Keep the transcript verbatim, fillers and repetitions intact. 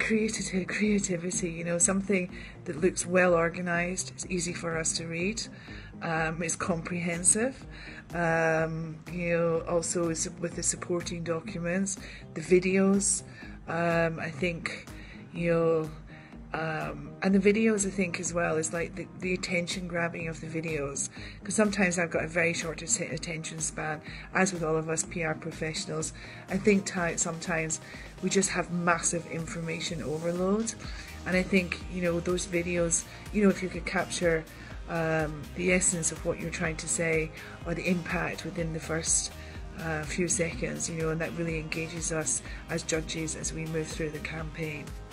creativity, creativity, you know, something that looks well organised, it's easy for us to read, um, it's comprehensive, um, you know, also with the supporting documents, the videos, um, I think, you know, Um, and the videos, I think, as well, is like the, the attention grabbing of the videos, because sometimes I've got a very short attention span, as with all of us P R professionals. I think sometimes we just have massive information overload, and I think, you know, those videos, you know, if you could capture um, the essence of what you're trying to say, or the impact within the first uh, few seconds, you know, and that really engages us as judges as we move through the campaign.